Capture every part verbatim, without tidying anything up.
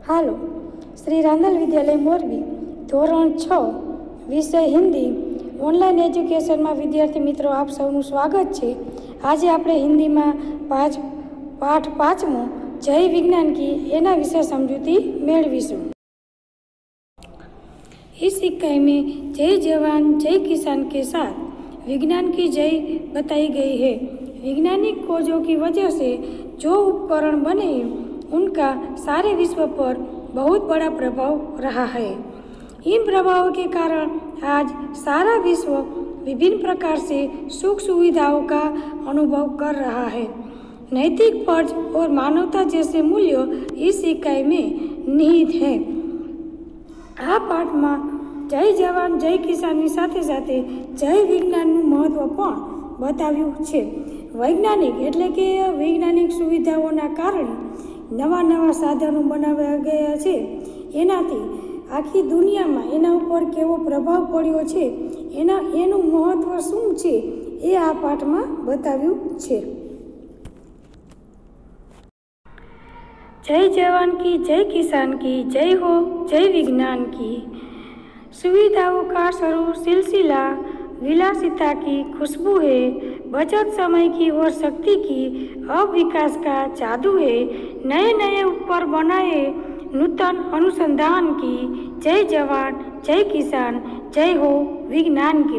હાલો, શ્રી રાંદલ વિદ્યાલય મોરબી ધોરણ છ વિષય હિન્દી ઓનલાઈન એજ્યુકેશનમાં વિદ્યાર્થી મિત્રો આપ સૌનું સ્વાગત છે। આજે આપણે હિન્દીમાં પાંચ પાઠ પાંચમો જય વિજ્ઞાન કી એના વિશે સમજૂતી મેળવીશું। इस इकाई में जय जवान जय किसान के साथ विज्ञान की जय बताई गई है। वैज्ञानिक खोजों की वजह से जो उपकरण बने उनका सारे विश्व पर बहुत बड़ा प्रभाव रहा है। इन प्रभावों के कारण आज सारा विश्व विभिन्न प्रकार से सुख सुविधाओं का अनुभव कर रहा है। नैतिक फर्ज और मानवता जैसे मूल्य इस इकाई में निहित हैं। आ पाठ में जय जवान जय किसान साथे साथे जय विज्ञान महत्व पण बताव्યું છે। वैज्ञानिक एटले के वैज्ञानिक सुविधाओना कारणे नवा नवा साधनों बनावा गया है। एनाथी आखी दुनिया में एना उपर केवो प्रभाव पड्यो छे, एना एनुं महत्व शुं छे ए आ पाठ में बताव्યું छे। जय जवान की जय किसान की जय हो जय विज्ञान की। सुविधाओं का स्वरूप सिलसिला विलासिता की खुशबू है, बचत समय की और शक्ति की, अब विकास का जादू है, नए नए उपकरण बनाए नूतन अनुसंधान की। जय जवान जय किसान जय हो विज्ञान की।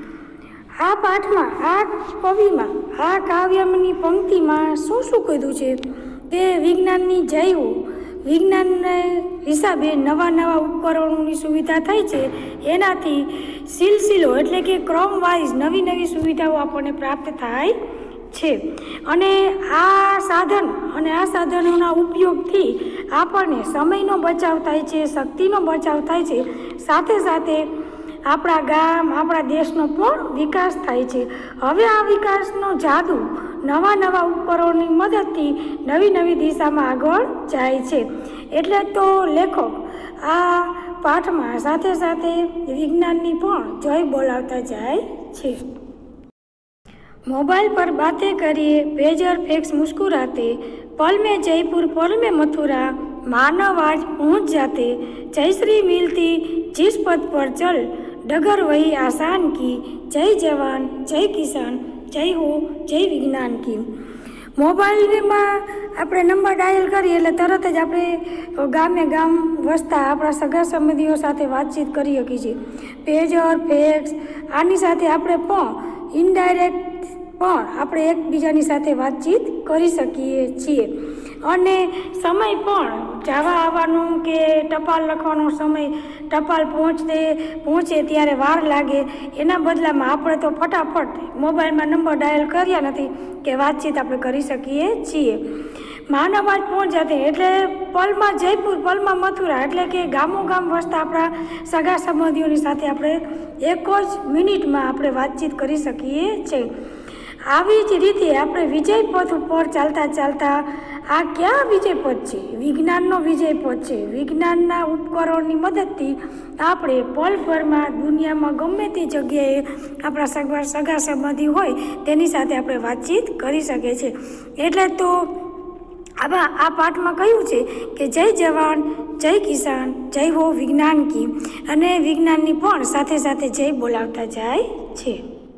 आ पाठ में आ कवि में आ काव्यनी पंक्ति में शू शू कीधुं छे के विज्ञाननी जय हो। विज्ञान हिसाबे नवा नवा उपकरणों सुविधा थाय छे, एनाथी सिलसिलो एटले के क्रम वाइज नवी नवी सुविधाओं आपने प्राप्त थाय छे। अने आ साधन अने आ साधनोना उपयोगथी आपने समयनो बचाव थाय छे, शक्तिनो बचाव थाय छे, साथे साथे आपणा गाम आपणा देशनो पण विकास थाय छे। हवे आ विकासनो जादू नवा नवा उपकरणोनी मददथी नवी नवी दिशामां आगळ जाय छे। एटले तो लेखक आ पाठमां साथे साथे विज्ञाननी पण जय बोलावता जाय छे। मोबाइल पर बातें करिए, पेजर फैक्स मुस्कुराते, पल में जयपुर पल में मथुरा, मानव आज पहुँच जाते, जयश्री मिलती जिस पद पर चल, डगर वही आसान की। जय जवान जय किसान जय हो जय विज्ञान की। मोबाइल में આપણે નંબર ડાયલ કરીએ એટલે તરત જ આપણે ગામે ગામ વસતા આપણા સગા સંબંધીઓ સાથે વાતચીત કરી શકીએ છીએ। પેજર ફેક્સ આની સાથે આપણે પણ ઇનડાયરેક્ટ પણ આપણે એકબીજાની સાથે વાતચીત કરી શકીએ છીએ। અને સમય પણ જવા આવવાનો કે ટપાલ લખવાનો સમય ટપાલ પહોંચતે પહોંચે ત્યારે વાર લાગે, એના બદલામાં આપણે તો ફટાફટ મોબાઈલમાં નંબર ડાયલ કર્યા નથી કે વાતચીત આપણે કરી શકીએ છીએ। માનવ આજ પહોંચ જાતે એટલે પલમાં જયપુર પલમાં મથુરા એટલે કે ગામો ગામ વસતા આપણા સગા સંબંધીઓની સાથે આપણે એક જ મિનિટમાં આપણે વાતચીત કરી શકીએ છીએ। આવી જ રીતે આપણે વિજય પથ ઉપર ચાલતા ચાલતા આ ક્યાં વિજય પથ છે? વિજ્ઞાનનો વિજય પથ છે। વિજ્ઞાનના ઉપકરણની મદદથી આપણે પલભરમાં દુનિયામાં ગમે તે જગ્યાએ આપણા સગા સગા સંબંધી હોય તેની સાથે આપણે વાતચીત કરી શકીએ છીએ। એટલે તો આમાં આ પાઠમાં કહ્યું છે કે જય જવાન જય કિસાન જય હો વિજ્ઞાન की અને વિજ્ઞાનની પણ સાથે સાથે જય બોલાવતા જાય છે।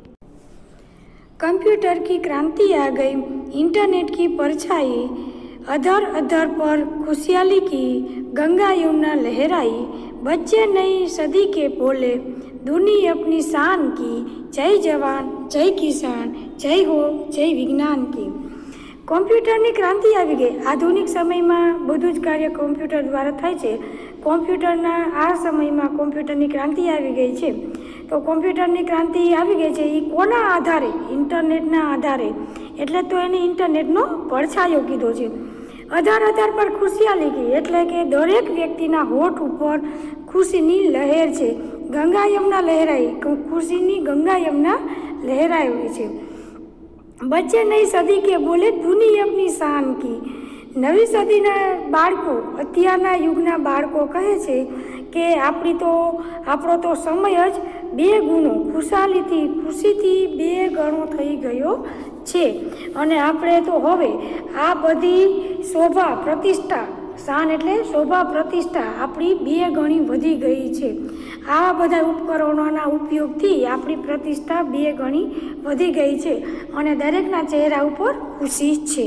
कंप्यूटर की क्रांति आ गई, इंटरनेट की परछाई, अधर अधर पर खुशहाली की, गंगा यमुना लहराई, बच्चे नई सदी के बोले, दुनिया अपनी शान की। जय जवान जय किसान जय हो जय विज्ञान की। कॉम्प्यूटरनी क्रांति આવી ગઈ। આધુનિક સમયમાં બધું જ કાર્ય કોમ્પ્યુટર દ્વારા થાય છે। કોમ્પ્યુટરના આ સમયમાં કોમ્પ્યુટરની ક્રાંતિ આવી ગઈ છે। તો કોમ્પ્યુટરની ક્રાંતિ આવી ગઈ છે એ કોના આધારે? ઇન્ટરનેટના આધારે। એટલે તો એને ઇન્ટરનેટનો પડછાયો કીધો છે। અધાર અધાર પર ખુશિયાલી की એટલે કે દરેક વ્યક્તિના હોઠ ઉપર ખુશીની લહેર છે। ગંગા યમુના લહેરાઈ, ખુશીની ગંગા યમુના લહેરાઈ હોય છે। बच्चे नई सदी के बोले दुनिया अपनी शान की। नवी सदीना बाळको अत्यारना युगना बाळको कहे छे के आपणी तो आपणो तो समय ज बे गुणो खुशालीथी खुशीथी बे गणो थई गयो छे। अने आपणे तो हवे आ बधी शोभा प्रतिष्ठा શાન એટલે શોભા પ્રતિષ્ઠા આપણી બે ગણી વધી ગઈ છે. આવા બધા ઉપકરણોના ઉપયોગથી આપણી પ્રતિષ્ઠા બે ગણી વધી ગઈ છે અને દરેકના ચહેરા ઉપર ખુશી છે.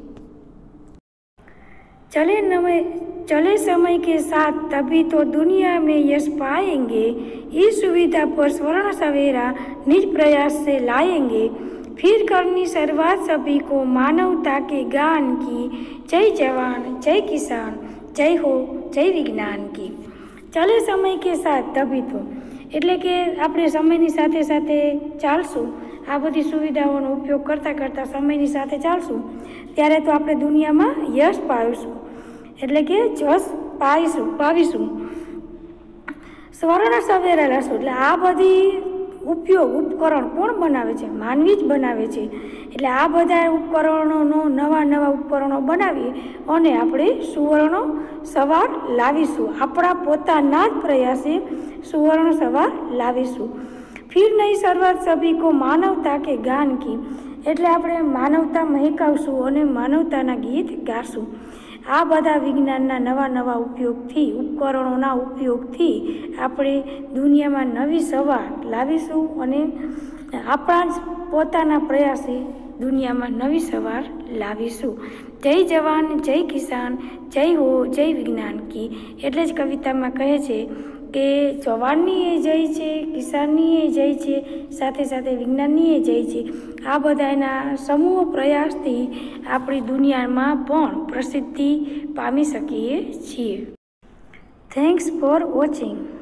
चले नवे चले समय के साथ तभी तो दुनिया में यश पाएंगे. इस सुविधा पर स्वर्ण सवेरा निज प्रयास से लाएंगे. फिर करनी शुरुआत सभी को मानवता के गान की. जय जवान जय किसान जय हो जय विज्ञान की. चले समय के साथ तभी तो એટલે કે આપણે સમયની સાથે સાથે ચાલશું, આ બધી સુવિધાઓનો ઉપયોગ કરતાં કરતાં સમયની સાથે ચાલશું ત્યારે તો આપણે દુનિયામાં યશ પાવીશું, એટલે કે જશ પાવીશું પાવીશું સ્વર્ણ સવેરા લાશું. એટલે આ બધી ઉપયોગ ઉપકરણ કોણ બનાવે છે? માનવી જ બનાવે છે. એટલે આ બધા ઉપકરણોનો નવા નવા ઉપકરણો બનાવી અને આપણે સુવર્ણ સવાર લાવીશું. આપણા પોતાના જ પ્રયાસે સુવર્ણ સવાર લાવીશું. ફિર નઈ શરૂઆત સભી કો માનવતા કે ગાન કી. એટલે આપણે માનવતા મહેકાવશું અને માનવતાના ગીત ગાશું. આ બધા વિજ્ઞાનના નવા નવા ઉપયોગથી ઉપકરણોના ઉપયોગથી આપણે દુનિયામાં નવી સવાર લાવીશું અને આપણા જ પોતાના પ્રયાસે દુનિયામાં નવી સવાર લાવીશું. જય જવાન જય કિસાન જય હો જય વિજ્ઞાન કી. એટલે જ કવિતામાં કહે છે કે જવાનની એ જય છે, કિસાનની એ જય છે, સાથે સાથે વિજ્ઞાનની એ જય છે. આ બધાના સમૂહ પ્રયાસથી આપણી દુનિયામાં પણ પ્રસિદ્ધિ પામી શકીએ છીએ. Thanks for watching.